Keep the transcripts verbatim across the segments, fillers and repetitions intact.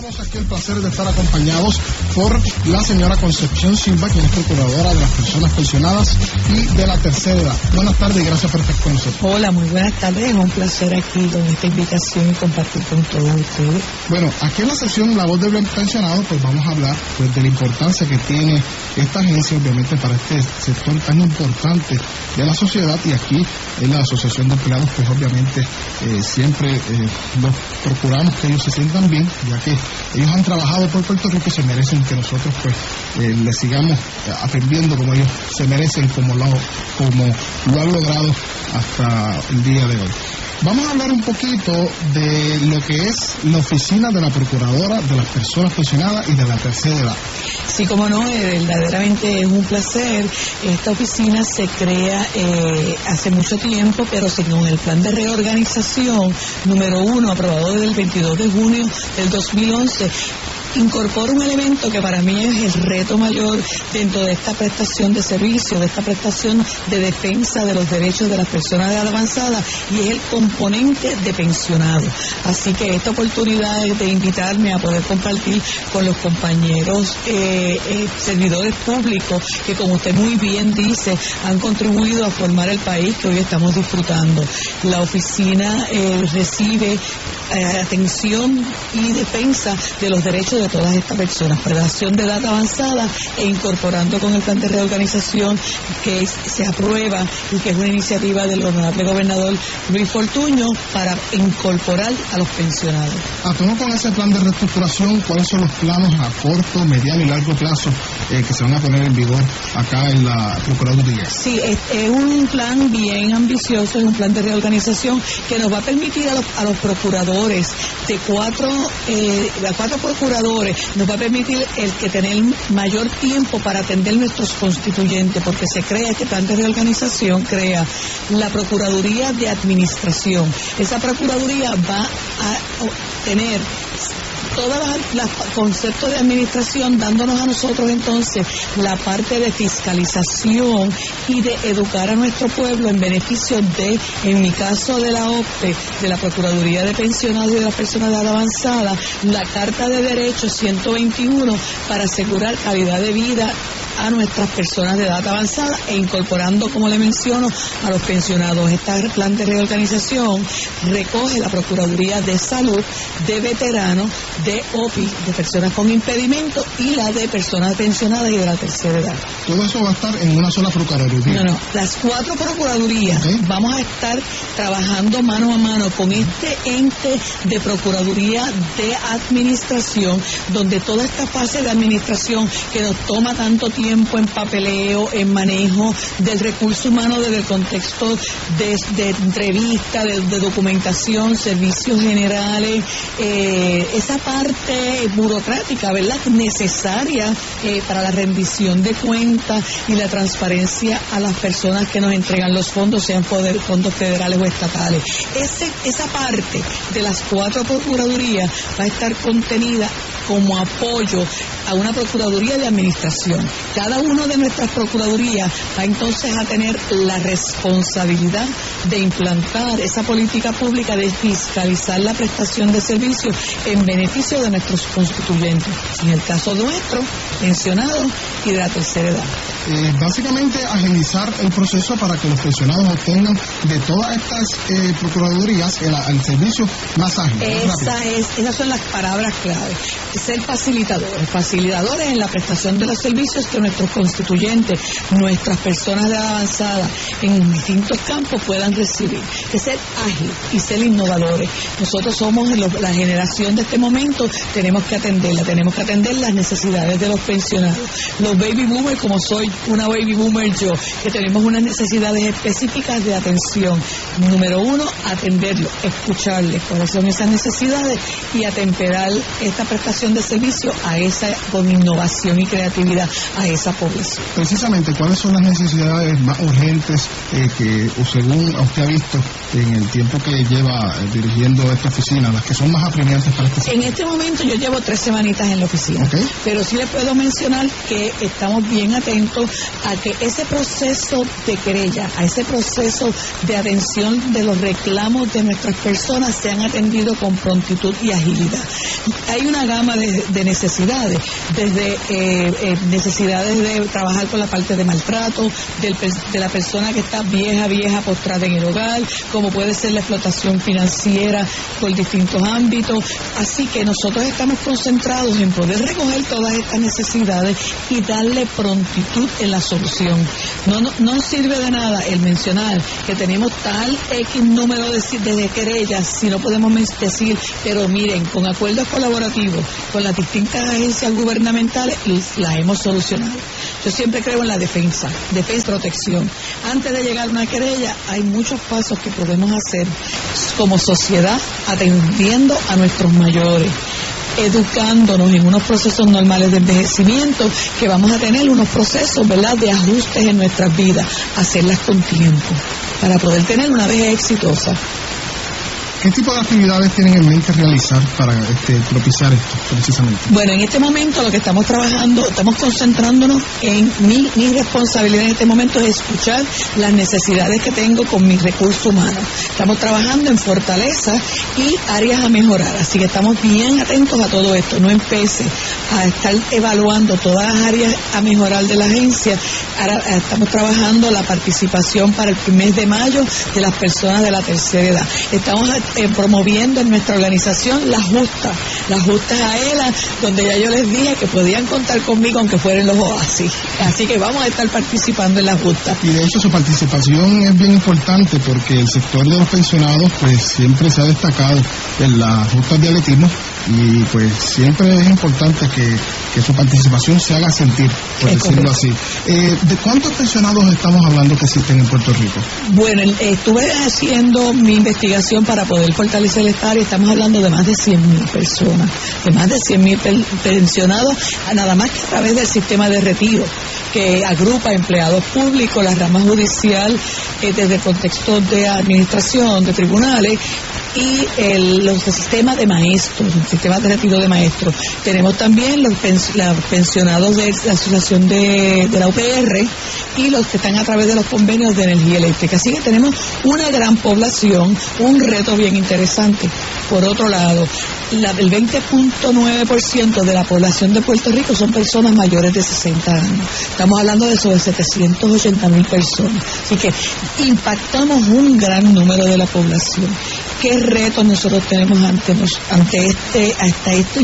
Tenemos aquí el placer de estar acompañados por la señora Concepción Silva, quien es procuradora de las personas pensionadas y de la tercera edad. Buenas tardes y gracias por estar con nosotros. Hola, muy buenas tardes. Es un placer aquí con esta invitación y compartir con todos ustedes. Bueno, aquí en la sección La Voz del Pensionado, pues vamos a hablar pues, de la importancia que tiene esta agencia, obviamente, para este sector tan importante de la sociedad. Y aquí en la Asociación de Empleados, pues obviamente eh, siempre eh, los procuramos que ellos se sientan bien, ya que ellos han trabajado por Puerto Rico y se merecen que nosotros pues eh, les sigamos atendiendo como ellos se merecen, como lo, como lo han logrado hasta el día de hoy. Vamos a hablar un poquito de lo que es la oficina de la Procuradora de las Personas Pensionadas y de la tercera edad. Sí, como no, eh, verdaderamente es un placer. Esta oficina se crea eh, hace mucho tiempo, pero según el plan de reorganización número uno, aprobado desde el veintidós de junio del dos mil once, incorpora un elemento que para mí es el reto mayor dentro de esta prestación de servicio, de esta prestación de defensa de los derechos de las personas de edad avanzada, y es el componente de pensionado. Así que esta oportunidad es de invitarme a poder compartir con los compañeros eh, eh, servidores públicos que, como usted muy bien dice, han contribuido a formar el país que hoy estamos disfrutando. La oficina eh, recibe eh, atención y defensa de los derechos de de todas estas personas, prestación de edad avanzada, e incorporando con el plan de reorganización que se aprueba y que es una iniciativa del honorable gobernador Luis Fortuño para incorporar a los pensionados. A tono con ese plan de reestructuración, ¿cuáles son los planos a corto, mediano y largo plazo eh, que se van a poner en vigor acá en la Procuraduría? Sí, es, es un plan bien ambicioso, es un plan de reorganización que nos va a permitir a los, a los procuradores de cuatro, eh, de cuatro procuradores nos va a permitir el que tener mayor tiempo para atender nuestros constituyentes, porque se crea este plan de reorganización, crea la Procuraduría de Administración. Esa Procuraduría va a tener todos los conceptos de administración, dándonos a nosotros entonces la parte de fiscalización y de educar a nuestro pueblo en beneficio de, en mi caso de la O P P E, de la Procuraduría de Pensionados y de las Personas de Edad Avanzada, la Carta de Derechos ciento veintiuno para asegurar calidad de vida a nuestras personas de edad avanzada e incorporando, como le menciono, a los pensionados. Este plan de reorganización recoge la Procuraduría de Salud, de veteranos, de O P I, de personas con impedimento, y la de personas pensionadas y de la tercera edad. Todo eso va a estar en una sola Procuraduría. No, no, las cuatro Procuradurías, ¿okay? Vamos a estar trabajando mano a mano con este ente de Procuraduría de Administración, donde toda esta fase de administración que nos toma tanto tiempo tiempo en papeleo, en manejo del recurso humano desde el contexto de, de entrevista, de, de documentación, servicios generales, eh, esa parte burocrática, ¿verdad?, necesaria eh, para la rendición de cuentas y la transparencia a las personas que nos entregan los fondos, sean poder, fondos federales o estatales. Ese, esa parte de las cuatro procuradurías va a estar contenida como apoyo a una Procuraduría de Administración. Cada una de nuestras Procuradurías va entonces a tener la responsabilidad de implantar esa política pública de fiscalizar la prestación de servicios en beneficio de nuestros constituyentes, en el caso nuestro, pensionados y de la tercera edad. Eh, básicamente agilizar el proceso para que los pensionados obtengan de todas estas eh, procuradurías el, el servicio más ágil. Esa es, esas son las palabras clave. Ser facilitadores, facilitadores en la prestación de los servicios que nuestros constituyentes, nuestras personas de edad avanzada en distintos campos puedan recibir. Que ser ágil y ser innovadores. Nosotros somos la generación de este momento, tenemos que atenderla, tenemos que atender las necesidades de los pensionados. Los baby boomers, como soy una baby boomer yo, que tenemos unas necesidades específicas de atención. Número uno, atenderlos, escucharles cuáles son esas necesidades y atemperar esta prestación de servicio a esa con innovación y creatividad a esa población. Precisamente, ¿cuáles son las necesidades más urgentes eh, que, según usted ha visto en el tiempo que lleva eh, dirigiendo esta oficina, las que son más apremiantes para este sector? En este momento yo llevo tres semanitas en la oficina, okay. Pero sí le puedo mencionar que estamos bien atentos a que ese proceso de querella, a ese proceso de atención de los reclamos de nuestras personas sean atendidos con prontitud y agilidad. Hay una gama de, de necesidades, desde eh, eh, necesidades de trabajar con la parte de maltrato, del, de la persona que está vieja, vieja, postrada en el hogar, como puede ser la explotación financiera por distintos ámbitos. Así que nosotros estamos concentrados en poder recoger todas estas necesidades y darle prontitud en la solución. No, no, no sirve de nada el mencionar que tenemos tal X número de, de querellas si no podemos decir, pero miren, con acuerdos colaborativos con las distintas agencias gubernamentales las hemos solucionado. Yo siempre creo en la defensa, defensa, protección. Antes de llegar a una querella hay muchos pasos que podemos hacer como sociedad atendiendo a nuestros mayores, educándonos en unos procesos normales de envejecimiento, que vamos a tener unos procesos, ¿verdad?, de ajustes en nuestras vidas, hacerlas con tiempo, para poder tener una vejez exitosa. ¿Qué tipo de actividades tienen en mente realizar para este, propiciar esto, precisamente? Bueno, en este momento lo que estamos trabajando, estamos concentrándonos en mi, mi responsabilidad en este momento es escuchar las necesidades que tengo con mis recursos humanos. Estamos trabajando en fortaleza y áreas a mejorar, así que estamos bien atentos a todo esto. No empiece a estar evaluando todas las áreas a mejorar de la agencia. Ahora estamos trabajando la participación para el mes de mayo de las personas de la tercera edad. Estamos Eh, promoviendo en nuestra organización la justa, las justas a ELA, donde ya yo les dije que podían contar conmigo aunque fueran los oasis. Así que vamos a estar participando en la justa. Y de hecho su participación es bien importante porque el sector de los pensionados pues siempre se ha destacado en las justas de atletismo y pues siempre es importante que, que su participación se haga sentir, por es decirlo correcto. Así. Eh, ¿De cuántos pensionados estamos hablando que existen en Puerto Rico? Bueno, estuve haciendo mi investigación para poder fortalecer esta área. Estamos hablando de más de cien mil personas, de más de cien mil pensionados, nada más que a través del sistema de retiro, que agrupa empleados públicos, la rama judicial, eh, desde el contexto de administración, de tribunales, y el, los sistemas de maestros, el sistema de retiro de maestros. Tenemos también los pens, la, pensionados de la asociación de, de la U P R y los que están a través de los convenios de energía eléctrica. Así que tenemos una gran población, un reto bien interesante. Por otro lado, la, el veinte punto nueve por ciento de la población de Puerto Rico son personas mayores de sesenta años. Estamos hablando de sobre setecientas ochenta mil personas. Así que impactamos un gran número de la población. ¿Qué retos nosotros tenemos ante, ante este, hasta este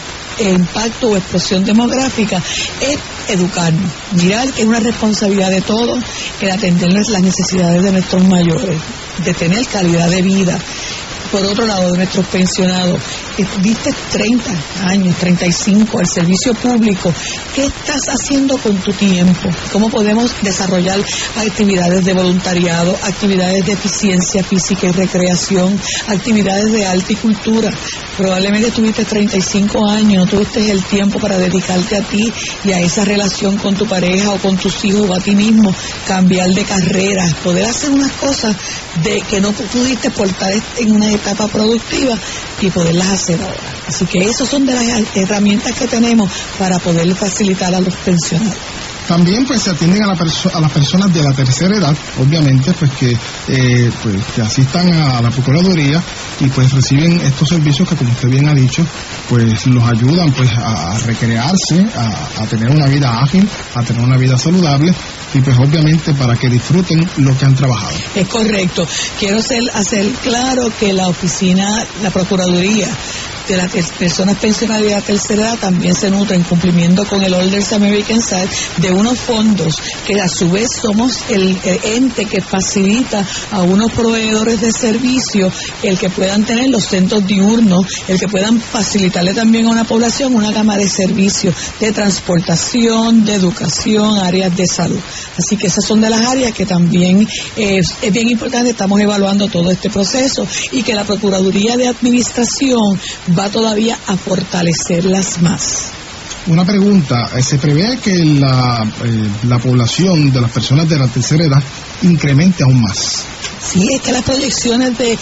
impacto o explosión demográfica? Es educarnos, mirar que es una responsabilidad de todos el atender las necesidades de nuestros mayores, de tener calidad de vida. Por otro lado, de nuestros pensionados, diste treinta años, treinta y cinco al servicio público. ¿Qué estás haciendo con tu tiempo? ¿Cómo podemos desarrollar actividades de voluntariado, actividades de eficiencia física y recreación, actividades de arte y cultura? Probablemente tuviste treinta y cinco años, no tuviste el tiempo para dedicarte a ti y a esa relación con tu pareja o con tus hijos o a ti mismo, cambiar de carrera, poder hacer unas cosas de que no pudiste portar en una etapa productiva y poderlas hacer ahora. Así que esas son de las herramientas que tenemos para poder facilitar a los pensionados. También pues se atienden a, la perso- a las personas de la tercera edad, obviamente, pues que eh, pues que asistan a la Procuraduría y pues reciben estos servicios que, como usted bien ha dicho, pues los ayudan pues a, a recrearse, a, a tener una vida ágil, a tener una vida saludable y pues obviamente para que disfruten lo que han trabajado. Es correcto. Quiero ser, hacer claro que la oficina, la Procuraduría de las personas pensionadas de la tercera edad también se nutre en cumplimiento con el Elders American Side de unos fondos que a su vez somos el, el ente que facilita a unos proveedores de servicios el que puedan tener los centros diurnos, el que puedan facilitarle también a una población una gama de servicios de transportación, de educación, áreas de salud. Así que esas son de las áreas que también eh, es bien importante, estamos evaluando todo este proceso y que la Procuraduría de Administración va todavía a fortalecerlas más. Una pregunta, se prevé que la, eh, la población de las personas de la tercera edad incremente aún más. Sí, es que las proyecciones de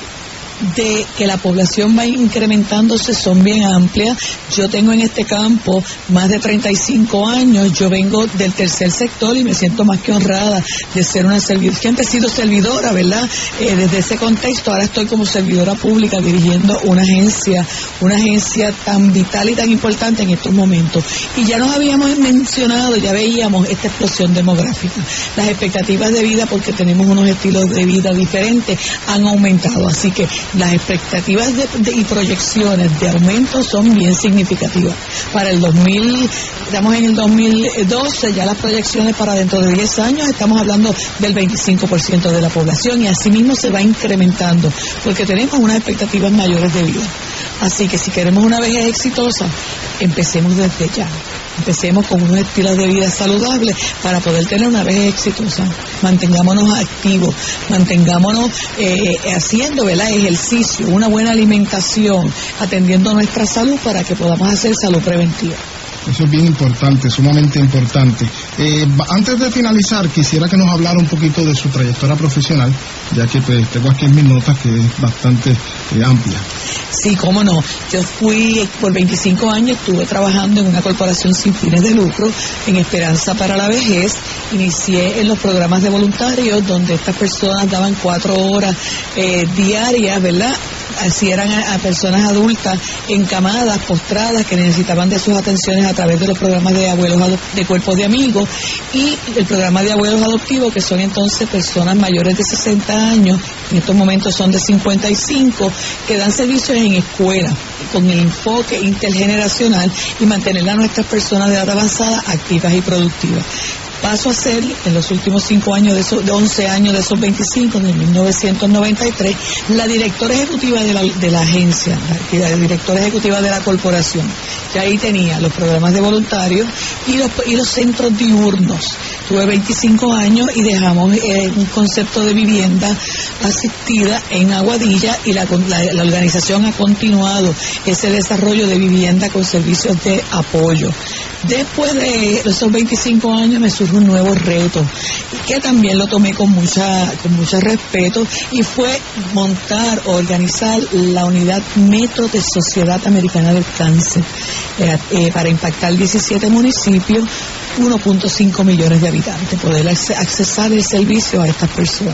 de que la población va incrementándose son bien amplias. Yo tengo en este campo más de treinta y cinco años, yo vengo del tercer sector y me siento más que honrada de ser una servidora, siempre he sido servidora, ¿verdad? Eh, desde ese contexto, ahora estoy como servidora pública dirigiendo una agencia, una agencia tan vital y tan importante en estos momentos. Y ya nos habíamos mencionado, ya veíamos esta explosión demográfica. Las expectativas de vida, porque tenemos unos estilos de vida diferentes, han aumentado, así que las expectativas de, de, y proyecciones de aumento son bien significativas. Para el dos mil, estamos en el dos mil doce, ya las proyecciones para dentro de diez años, estamos hablando del veinticinco por ciento de la población y así mismo se va incrementando, porque tenemos unas expectativas mayores de vida. Así que si queremos una vejez exitosa, empecemos desde ya. Empecemos con unos estilos de vida saludables para poder tener una vejez exitosa. Mantengámonos activos, mantengámonos eh, haciendo, ¿verdad?, ejercicio, una buena alimentación, atendiendo nuestra salud para que podamos hacer salud preventiva. Eso es bien importante, sumamente importante. Eh, antes de finalizar, quisiera que nos hablara un poquito de su trayectoria profesional, ya que pues, tengo aquí en mis notas que es bastante eh, amplia. Sí, cómo no. Yo fui, por veinticinco años, estuve trabajando en una corporación sin fines de lucro, en Esperanza para la Vejez. Inicié en los programas de voluntarios, donde estas personas daban cuatro horas eh, diarias, ¿verdad?, así eran a, a personas adultas encamadas, postradas, que necesitaban de sus atenciones a través de los programas de abuelos de cuerpos de amigos y el programa de abuelos adoptivos, que son entonces personas mayores de sesenta años, en estos momentos son de cincuenta y cinco, que dan servicios en escuelas con el enfoque intergeneracional y mantener a nuestras personas de edad avanzada activas y productivas. Paso a ser, en los últimos cinco años, de, esos, de once años de esos veinticinco, en mil novecientos noventa y tres, la directora ejecutiva de la, de la agencia, la directora ejecutiva de la corporación. Ya ahí tenía los programas de voluntarios y los, y los centros diurnos. Tuve veinticinco años y dejamos eh, un concepto de vivienda asistida en Aguadilla y la, la, la organización ha continuado ese desarrollo de vivienda con servicios de apoyo. Después de esos veinticinco años me surge un nuevo reto, que también lo tomé con mucha con mucho respeto, y fue montar o organizar la unidad Metro de Sociedad Americana del Cáncer, eh, eh, para impactar diecisiete municipios, uno punto cinco millones de habitantes, poder accesar el servicio a estas personas.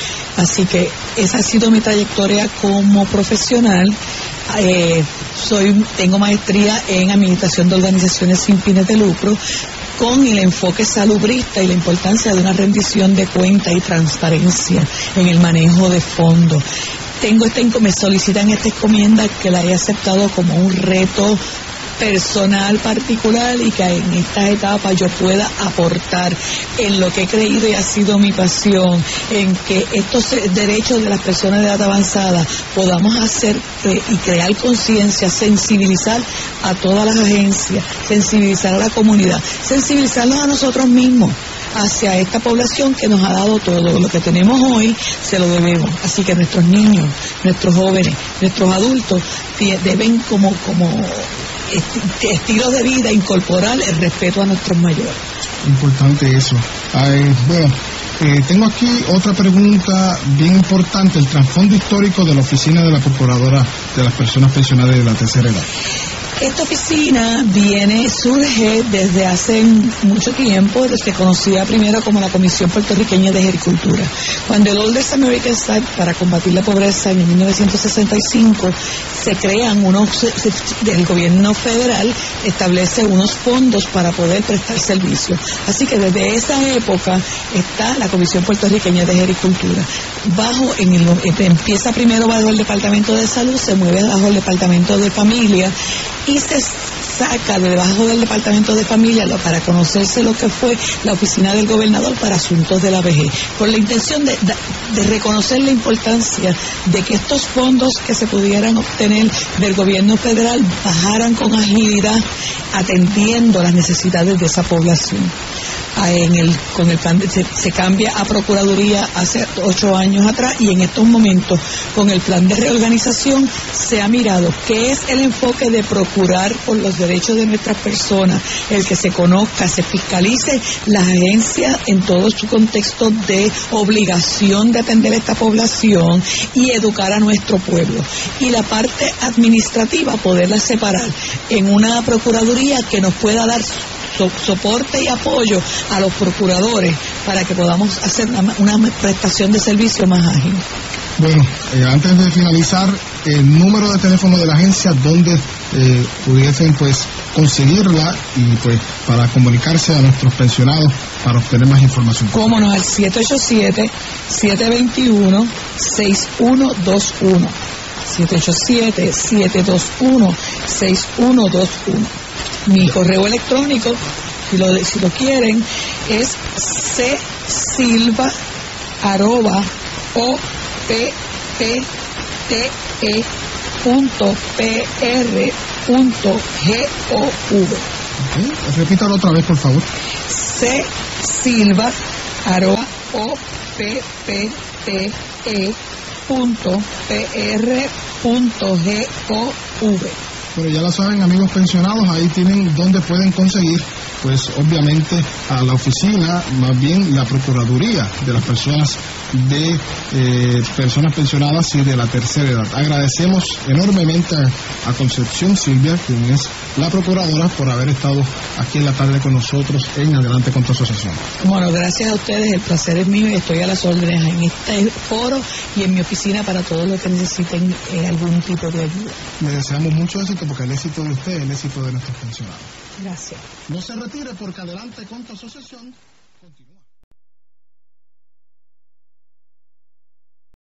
Así que esa ha sido mi trayectoria como profesional. Eh, soy tengo maestría en administración de organizaciones sin fines de lucro, con el enfoque salubrista y la importancia de una rendición de cuentas y transparencia en el manejo de fondos. Tengo este, me solicitan esta encomienda que la he aceptado como un reto personal particular y que en estas etapas yo pueda aportar en lo que he creído y ha sido mi pasión, en que estos derechos de las personas de edad avanzada podamos hacer eh, y crear conciencia, sensibilizar a todas las agencias, sensibilizar a la comunidad, sensibilizarnos a nosotros mismos hacia esta población que nos ha dado todo. Lo que tenemos hoy se lo debemos. Así que nuestros niños, nuestros jóvenes, nuestros adultos deben como como estilos de vida incorporar el respeto a nuestros mayores. Importante eso. Ay, bueno, eh, tengo aquí otra pregunta bien importante, el trasfondo histórico de la oficina de la Procuradora de las Personas Pensionadas de la Tercera Edad. Esta oficina viene, surge desde hace mucho tiempo, se conocía primero como la Comisión Puertorriqueña de Agricultura. Cuando el Oldest Americans Act para combatir la pobreza en mil novecientos sesenta y cinco, se crean unos, el gobierno federal establece unos fondos para poder prestar servicios. Así que desde esa época está la Comisión Puertorriqueña de Agricultura. Bajo, en el, empieza primero bajo el Departamento de Salud, se mueve bajo el Departamento de Familia, y se saca de debajo del Departamento de Familia para conocerse lo que fue la Oficina del Gobernador para Asuntos de la Vejez, con la intención de, de, de reconocer la importancia de que estos fondos que se pudieran obtener del gobierno federal bajaran con agilidad, atendiendo las necesidades de esa población. en el, con el plan de, se, se cambia a Procuraduría hace ocho años atrás, y en estos momentos con el plan de reorganización se ha mirado qué es el enfoque de procurar por los derechos de nuestras personas, el que se conozca, se fiscalice las agencias en todo su contexto de obligación de atender a esta población y educar a nuestro pueblo, y la parte administrativa poderla separar en una Procuraduría que nos pueda dar so, soporte y apoyo a los procuradores para que podamos hacer una, una prestación de servicio más ágil. Bueno, eh, antes de finalizar, el número de teléfono de la agencia donde eh, pudiesen pues conseguirla y pues para comunicarse a nuestros pensionados para obtener más información. Cómo no, al siete ocho siete, siete dos uno, seis uno dos uno. siete ocho siete, siete dos uno, seis uno dos uno. Mi correo electrónico, si lo, si lo quieren, es csilva arroba o p p t e punto p r punto gov. Okay. Repítalo otra vez, por favor. csilva arroba o p p t e punto p r punto gov. Pero ya lo saben, amigos pensionados, ahí tienen donde pueden conseguir, pues obviamente a la oficina, más bien la Procuraduría de las personas de eh, personas pensionadas y de la tercera edad. Agradecemos enormemente a, a Concepción Silvia, quien es la procuradora, por haber estado aquí en la tarde con nosotros en Adelante con tu Asociación. Bueno, gracias a ustedes, el placer es mío y estoy a las órdenes en este foro y en mi oficina para todos los que necesiten eh, algún tipo de ayuda. Le deseamos mucho éxito, porque el éxito de usted es el éxito de nuestros pensionados. Gracias. No se retire, porque Adelante con tu Asociación continúa.